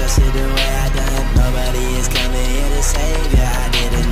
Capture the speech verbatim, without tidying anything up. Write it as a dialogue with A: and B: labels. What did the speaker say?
A: your shit the way I done. Nobody is coming here to save ya. I did it